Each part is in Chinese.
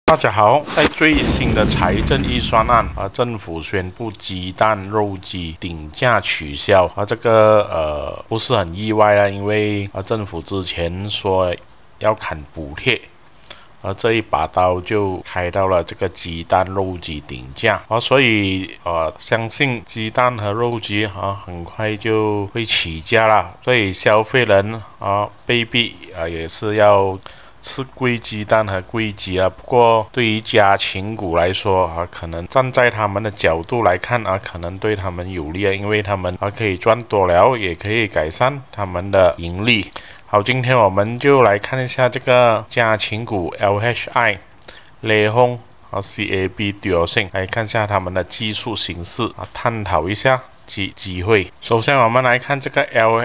大家好，在最新的财政预算案政府宣布鸡蛋、肉鸡顶价取消这个不是很意外因为政府之前说要砍补贴，这一把刀就开到了这个鸡蛋、肉鸡顶价所以相信鸡蛋和肉鸡很快就会起价啦，所以消费人被逼也是要吃贵鸡蛋和贵鸡不过对于家禽股来说可能站在他们的角度来看可能对他们有利因为他们可以赚多了，也可以改善他们的盈利。好，今天我们就来看一下这个家禽股 LHI、雷轰CAB、德信，来看一下他们的技术形势探讨一下机会。首先我们来看这个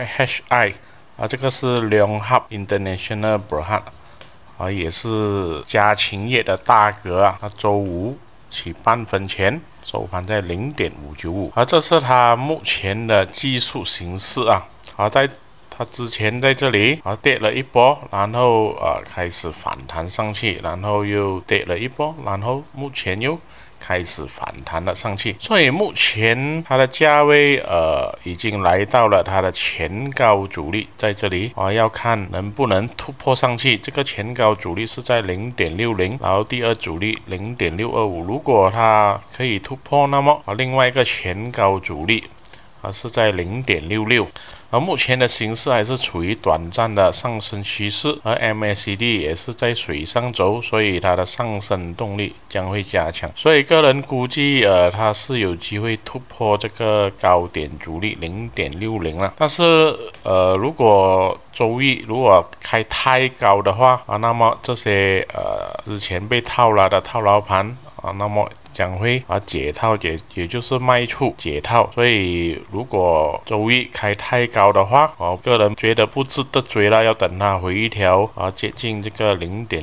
LHI 这个是Leong Hub International Berhad也是家禽业的大哥周五起半分钱，收盘在0.595这是它目前的技术形势在它之前在这里跌了一波，然后开始反弹上去，然后又跌了一波，然后目前又开始反弹了上去，所以目前它的价位已经来到了它的前高阻力，在这里要看能不能突破上去。这个前高阻力是在0.60，然后第二阻力0.625，如果它可以突破，那么另外一个前高阻力是在0.66。目前的形势还是处于短暂的上升趋势，而 MACD 也是在水上走，所以它的上升动力将会加强。所以个人估计它是有机会突破这个高点阻力0.60了。但是如果周一如果开太高的话那么这些之前被套牢的套牢盘那么将会解套，也就是卖出解套。所以如果周一开太高的话我个人觉得不值得追了，要等它回一条接近这个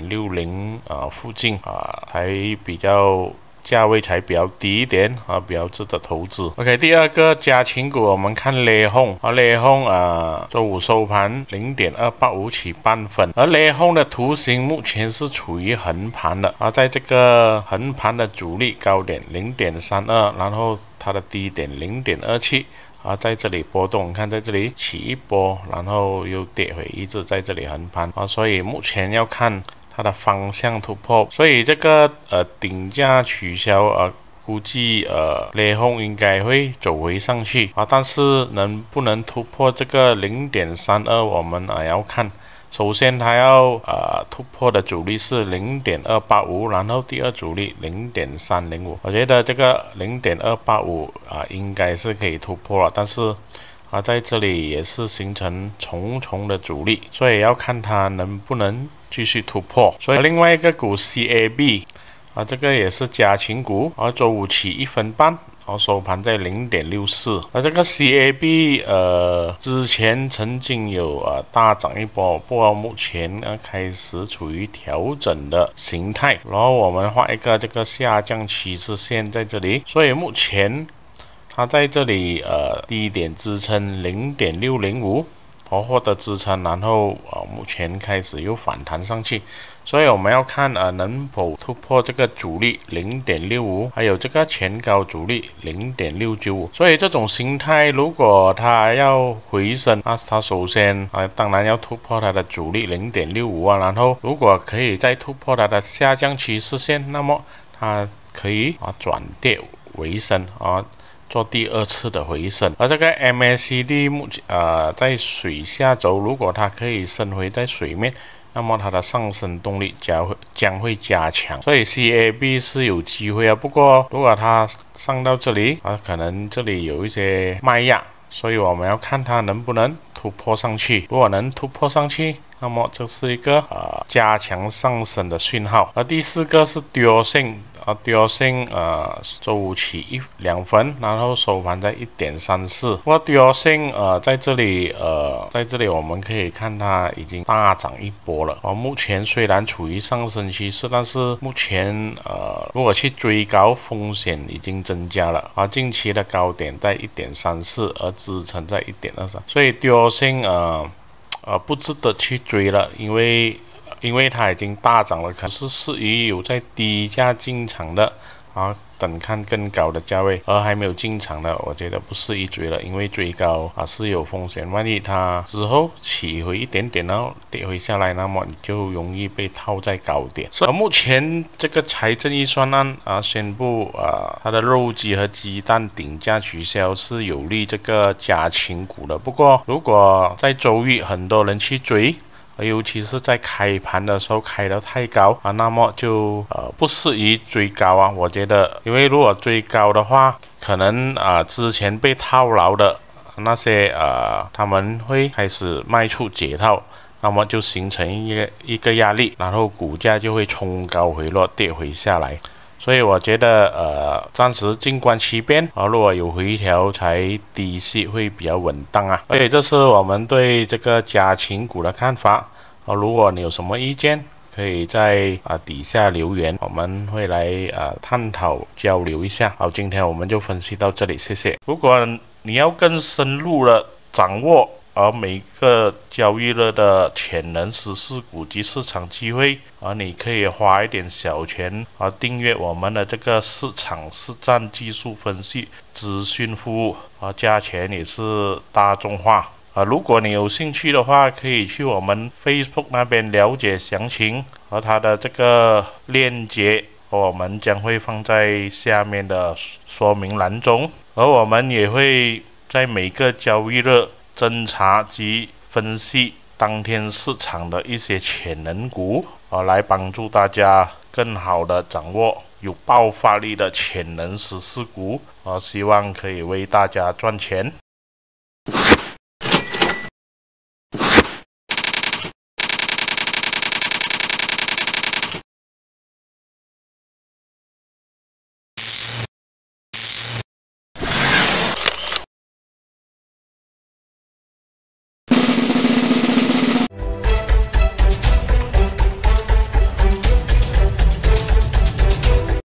0.60附近还比较价位才比较低一点比较值得投资。OK， 第二个家禽股我们看雷轰周五收盘0.285起半分，而雷轰的图形目前是处于横盘的在这个横盘的阻力高点0.32，然后它的低点0.27在这里波动，你看在这里起一波，然后又跌回，一直在这里横盘所以目前要看它的方向突破，所以这个顶价取消估计雷轰应该会走回上去但是能不能突破这个0.32我们要看。首先它要突破的阻力是0.285，然后第二阻力0.305，我觉得这个0.285应该是可以突破了，但是在这里也是形成重重的阻力，所以要看它能不能继续突破。所以另外一个股 CAB 这个也是家禽股周五起1分半收盘在0.64，这个 CAB 之前曾经有大涨一波，不过目前开始处于调整的形态，然后我们画一个这个下降趋势线在这里，所以目前它在这里低点支撑0.605获得支撑，然后目前开始又反弹上去，所以我们要看能否突破这个阻力0.65，还有这个前高阻力0.695。所以这种形态如果它要回升它首先当然要突破它的阻力0.65然后如果可以再突破它的下降趋势线，那么它可以转跌为升做第二次的回升。而这个 MACD 目前在水下走，如果它可以升回在水面，那么它的上升动力将会加强，所以 CAB 是有机会不过如果它上到这里可能这里有一些卖压，所以我们要看它能不能突破上去。如果能突破上去，那么这是一个加强上升的讯号。而第四个是德信周五起2分，然后收盘在1.34。不过德信在这里我们可以看它已经大涨一波了目前虽然处于上升趋势，但是目前如果去追高风险已经增加了近期的高点在1.34，而支撑在1.23，所以德信不值得去追了，因为因为它已经大涨了，可是适于有在低价进场的等看更高的价位，而还没有进场的，我觉得不适宜追了，因为追高是有风险，万一它之后起回一点点，然后跌回下来，那么你就容易被套在高点。所以目前这个财政预算案宣布它的肉鸡和鸡蛋顶价取消，是有利这个家禽股的。不过如果在周一很多人去追，尤其是在开盘的时候开得太高那么就不适宜追高我觉得，因为如果追高的话，可能之前被套牢的那些他们会开始卖出解套，那么就形成一个压力，然后股价就会冲高回落，跌回下来。所以我觉得暂时静观其变如果有回调才低吸会比较稳当而且这是我们对这个家禽股的看法如果你有什么意见，可以在底下留言，我们会来探讨交流一下。好，今天我们就分析到这里，谢谢。如果你要更深入的掌握每个交易日的潜能、时事股及市场机会你可以花一点小钱订阅我们的这个市场实战技术分析资讯服务价钱也是大众化如果你有兴趣的话，可以去我们 Facebook 那边了解详情它的这个链接我们将会放在下面的说明栏中，而我们也会在每个交易日侦查及分析当天市场的一些潜能股来帮助大家更好的掌握有爆发力的潜能时事股希望可以为大家赚钱。